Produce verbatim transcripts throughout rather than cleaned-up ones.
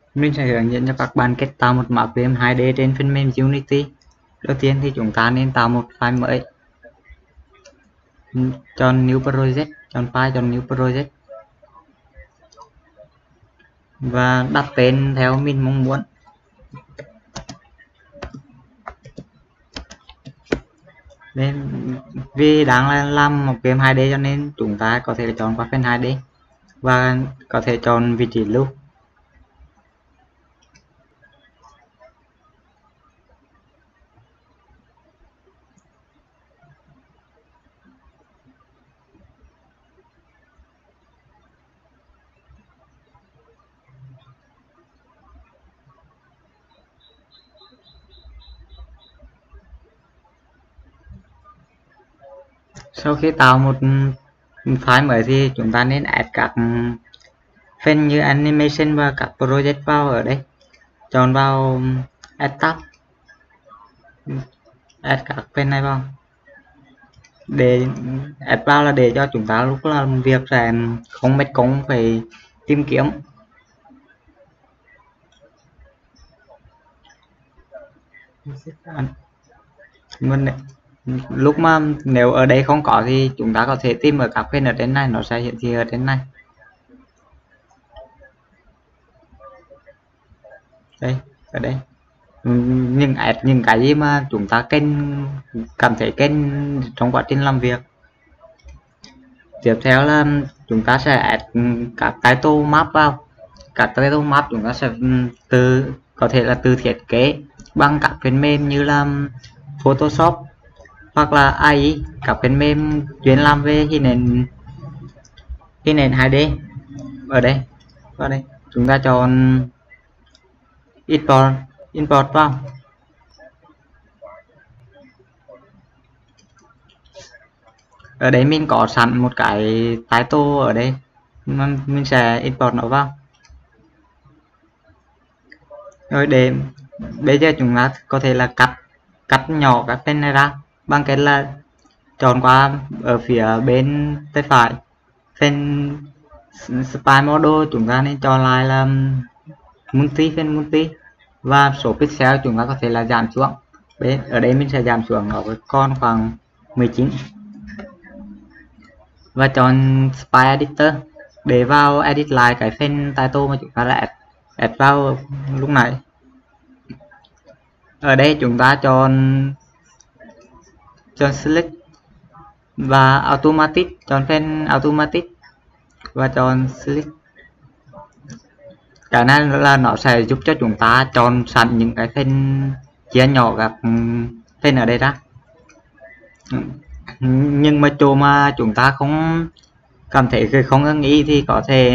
Mình sẽ hướng dẫn cho các bạn cách tạo một map game hai D trên phần mềm Unity. Đầu tiên thì chúng ta nên tạo một file mới. Chọn New Project, chọn file, chọn New Project và đặt tên theo mình mong muốn. Nên vì đang làm một game hai D cho nên chúng ta có thể chọn qua phần hai D và có thể chọn vị trí lưu. Sau khi tạo một file mới thì chúng ta nên add các phần như animation và các project vào ở đây. Chọn vào add tab, add các phần này vào. Để add vào là để cho chúng ta lúc làm việc sẽ không mất công phải tìm kiếm. Mình lúc mà nếu ở đây không có thì chúng ta có thể tìm ở các phần ở trên này, nó sẽ hiển thị ở trên này. Đây, ở đây những add những cái gì mà chúng ta kênh cảm thấy kênh trong quá trình làm việc. Tiếp theo là chúng ta sẽ add các title map vào. Các title map chúng ta sẽ từ có thể là từ thiết kế bằng các phần mềm như là Photoshop hoặc là a i, các phần mềm chuyên làm về hình ảnh hình ảnh hai D. Ở đây, vào đây chúng ta chọn import import vào. Ở đây mình có sẵn một cái title ở đây, mình sẽ import nó vào. Rồi để bây giờ chúng ta có thể là cắt cắt nhỏ các phần này ra bằng cách là chọn qua ở phía bên tay phải phần spy model, chúng ta nên chọn lại là multi, phần multi và số pixel chúng ta có thể là giảm xuống. Bên ở đây mình sẽ giảm xuống nó với con khoảng mười chín và chọn spy editor để vào edit lại cái phần title mà chúng ta đã add, add vào lúc này. Ở đây chúng ta chọn chọn select và automatic, chọn phần automatic và chọn select. Cái này là nó sẽ giúp cho chúng ta chọn sẵn những cái phần chia nhỏ các phần ở đây ra. Nhưng mà chỗ mà chúng ta không cảm thấy không ưng ý thì có thể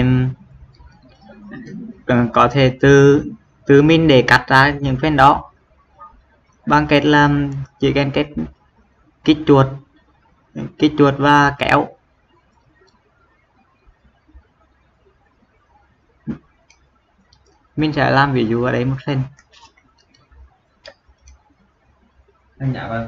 có thể từ từ mình để cắt ra những phần đó bằng cách làm chỉ cần cách kích chuột kích chuột và kéo. Mình sẽ làm ví dụ ở đây một phần. Dạ vâng.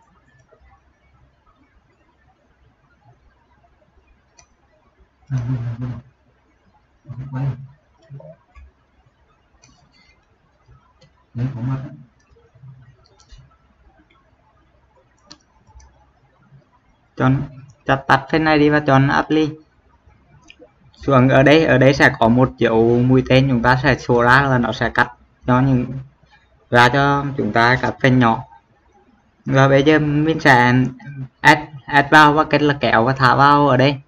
Chọn chặt tắt phần này đi và chọn apply. Xuống ở đây ở đây sẽ có một dấu mũi tên, chúng ta sẽ số ra là nó sẽ cắt cho những ra cho chúng ta các phần nhỏ. Và bây giờ mình sẽ add add vào và cách là kéo và thả vào ở đây.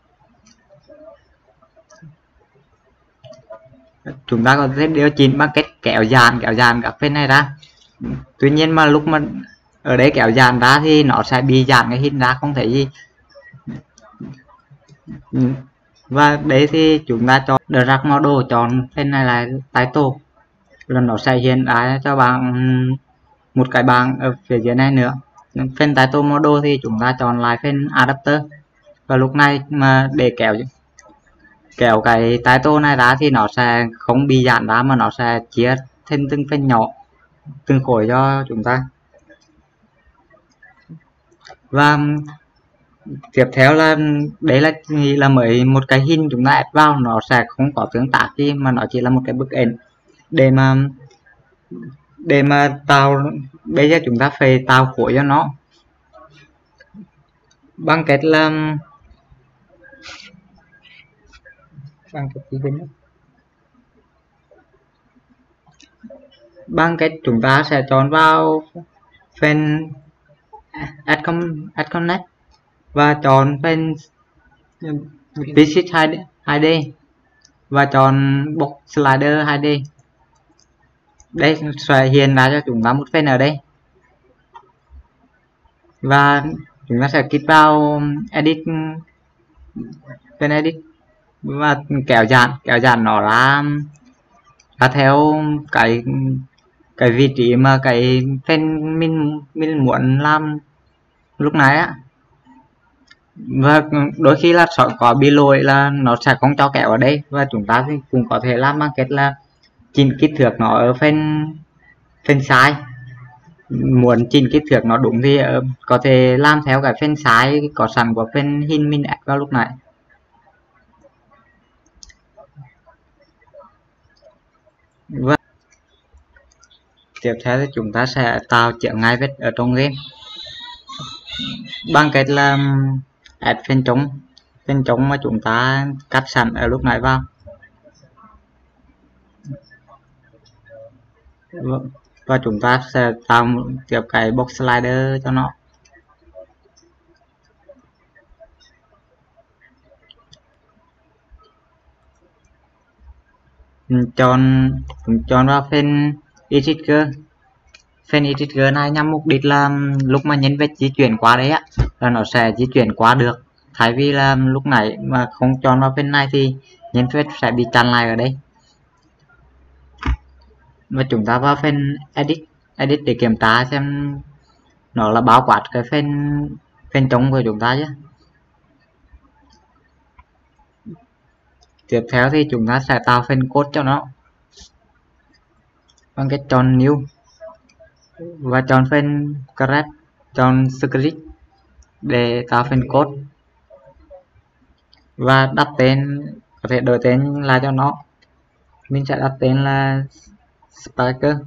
Chúng ta có thể điều chỉnh bằng cách kéo dàn kéo dàn các phần này ra. Tuy nhiên mà lúc mà ở đây kéo dàn ra thì nó sẽ bị dàn cái hình ra không thể gì. Và đấy thì chúng ta chọn drag model, chọn phần này là title là nó sẽ hiện ra cho bạn một cái bảng ở phía dưới này nữa. Phần title model thì chúng ta chọn lại phần adapter và lúc này mà để kéo kéo cái title này ra thì nó sẽ không bị giãn ra mà nó sẽ chia thành từng phần nhỏ, từng khối cho chúng ta. Và tiếp theo là đấy là nghĩ là mới một cái hình chúng ta add vào, nó sẽ không có tương tác gì mà nó chỉ là một cái bức ảnh. để mà để mà tạo, bây giờ chúng ta phải tạo khối cho nó bằng cách là bằng cách gì nữa? Bằng cách chúng ta sẽ chọn vào phần add, add connect và chọn phần visit hai D và chọn box slider hai D. Đây sẽ hiện ra cho chúng ta một phần ở đây, và chúng ta sẽ kích vào edit, phần edit và kéo dàn kéo dàn nó ra ra theo cái cái vị trí mà cái phần mình mình muốn làm lúc này á. Và đôi khi là sẽ có bị lỗi là nó sẽ không cho kéo ở đây, và chúng ta thì cũng có thể làm bằng cách là chỉnh kích thước nó ở phần phần size. Muốn chỉnh kích thước nó đúng thì uh, có thể làm theo cái phần size có sẵn của phần hình mình ép vào lúc này. Và tiếp theo thì chúng ta sẽ tạo chướng ngại vật ở trong game bằng cách là add phần trống phần trống mà chúng ta cắt sẵn ở lúc này vào, và chúng ta sẽ tạo tiếp cái box slider cho nó. chọn chọn vào phần editor. Phần editor này nhằm mục đích là lúc mà nhân vật di chuyển qua đấy á là nó sẽ di chuyển qua được, thay vì là lúc nãy mà không chọn vào phần này thì nhân vật sẽ bị chặn lại ở đây. Và chúng ta vào phần edit edit để kiểm tra xem nó là bao quát cái phần phần trống của chúng ta chứ. Tiếp theo thì chúng ta sẽ tạo phần code cho nó bằng cách chọn new và chọn phần correct, chọn script để tạo phần code và đặt tên, có thể đổi tên lại cho nó. Mình sẽ đặt tên là Spiker.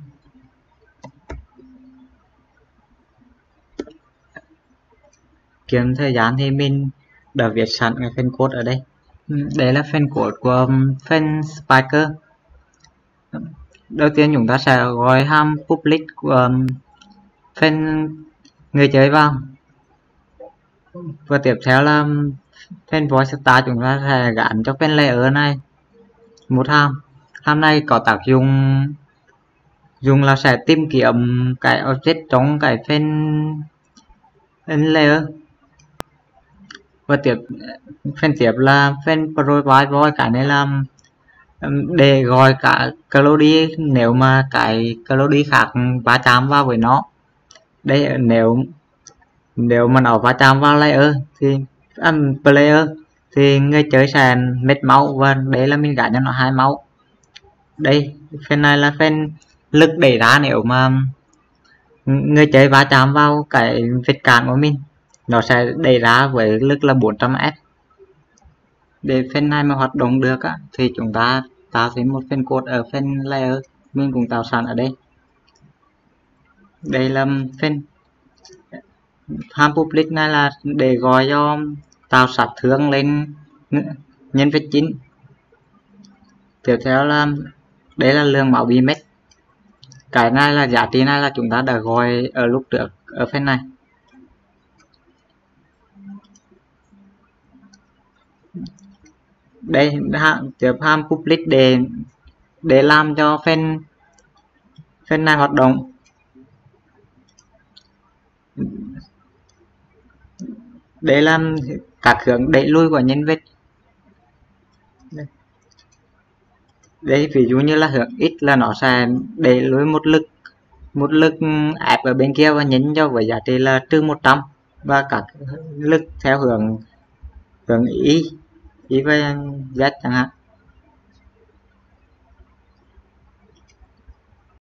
Kiếm thời gian thì mình đã viết sẵn cái phần code ở đây. Đây là phần code của phần Spiker. Đầu tiên chúng ta sẽ gọi hàm public của phần người chơi vào, và tiếp theo là phần voice start chúng ta sẽ gắn cho phần layer này một hàm. Hàm này có tác dụng dùng là sẽ tìm kiếm cái object trong cái phần phần layer, và tiếp phần tiếp là phần provide voice. Cái này là để gọi cả calody nếu mà cái calody khác va chạm vào với nó. Đây nếu nếu mà nó va chạm vào layer thì um, player thì người chơi sẽ mất máu, và đây là mình gắn cho nó hai máu. Đây phần này là phần lực đẩy ra nếu mà người chơi va chạm vào cái vết cản của mình, nó sẽ đẩy ra với lực là bốn trăm F. Để phần này mà hoạt động được á, thì chúng ta tạo thêm một phần code ở phần layer, mình cũng tạo sẵn ở đây. Đây là phần hàm public này là để gọi cho tạo sát thương lên nhân vật chính. Tiếp theo là đây là lượng máu bị mất. Cái này là giá trị này là chúng ta đã gọi ở lúc trước ở phần này. Đây tiếp hàm public để để làm cho phần phần này hoạt động. Đây là các hướng đẩy lui của nhân vật. Đây. Đây ví dụ như là hướng X là nó sẽ đẩy lui một lực một lực ép ở bên kia và nhấn cho với giá trị là trừ một trăm, và các lực theo hướng hướng Y Y và Z chẳng hạn.